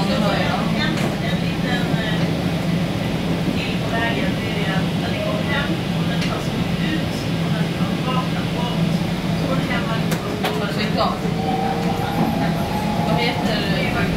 det hör jag. En liten till på vägen, det är att det går hem och den tas ut och den tar tillbaka bort. Så går det hemma och Har du tryckt av? Vad heter det?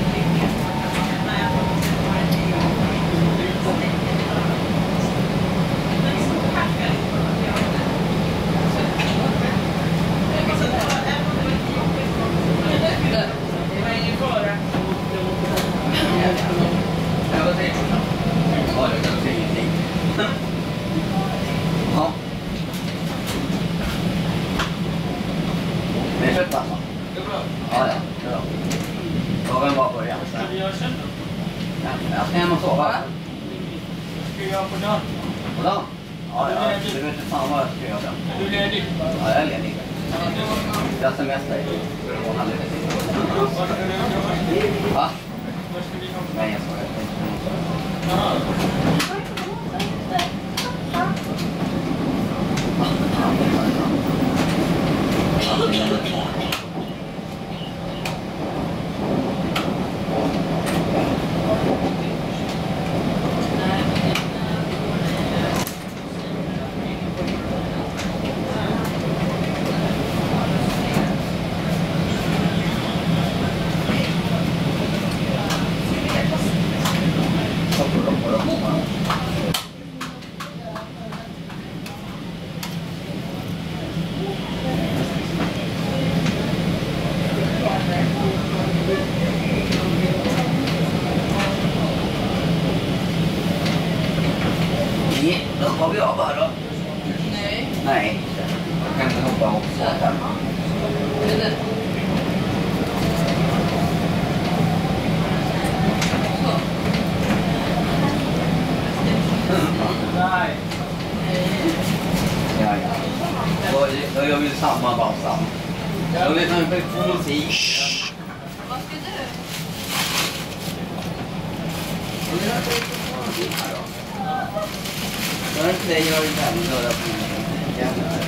Jag ska hem och sova. Va? Ska jag göra på dagen? På dagen? Ja, du vet inte fan vad jag ska göra. Är du ledig? Ja, jag är ledig. Jag semester i månad lite till. Vad ska du göra? Va? Vad ska vi göra? Nej, jag skojar. Jaha. Då har vi av bara då. Nej. Nej, jag kan inte hoppa och så här. Är det? Så. Nej. Ja, ja. Då gör vi samma basa. Då lyssnar vi på musik. Vad ska du? Jag inte det gör inte den.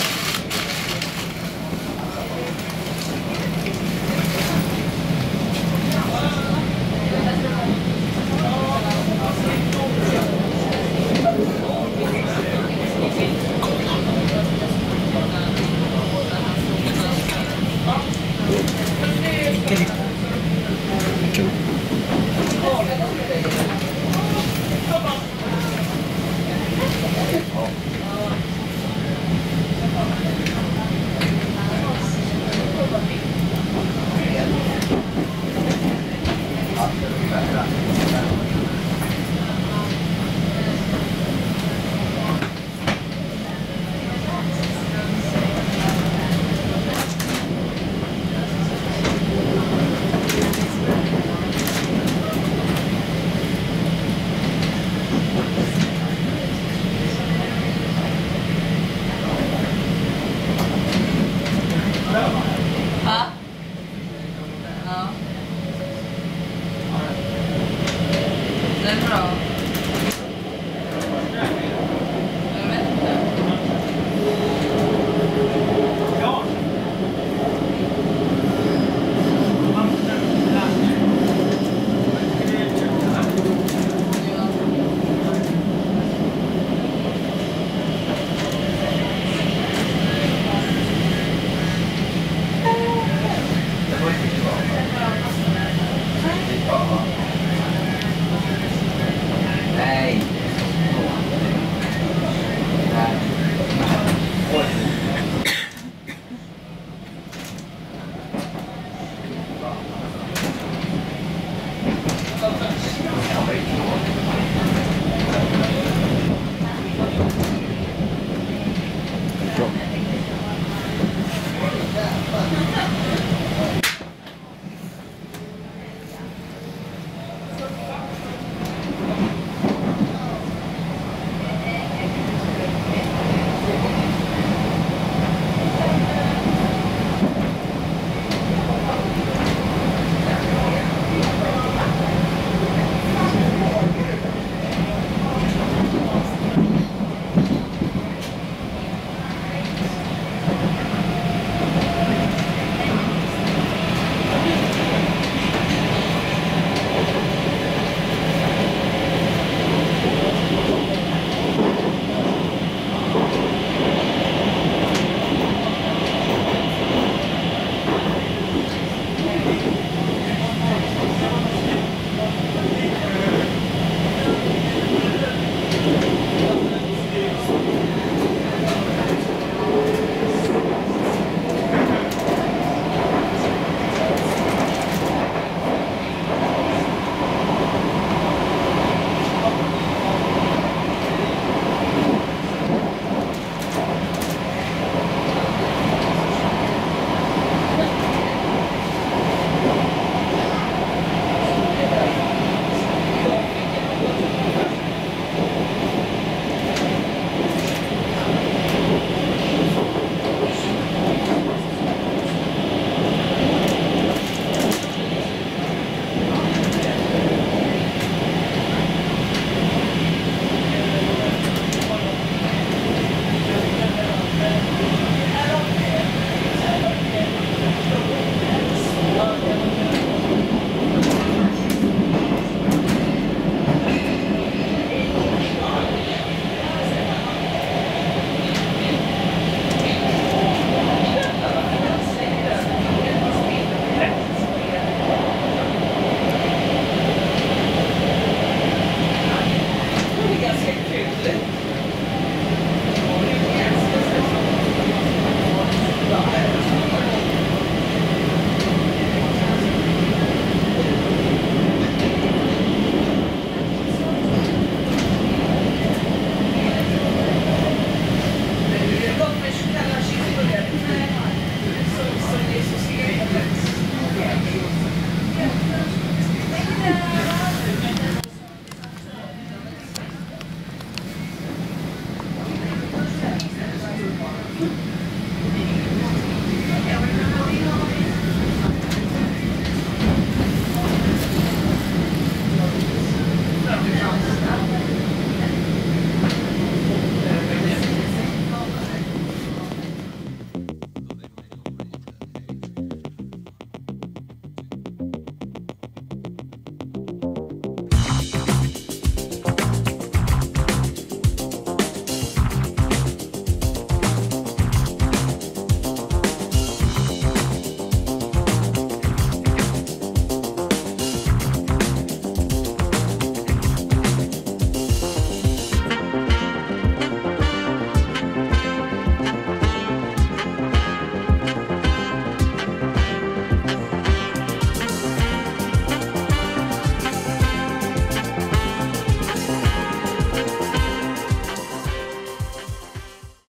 Va? Ja. Det är bra.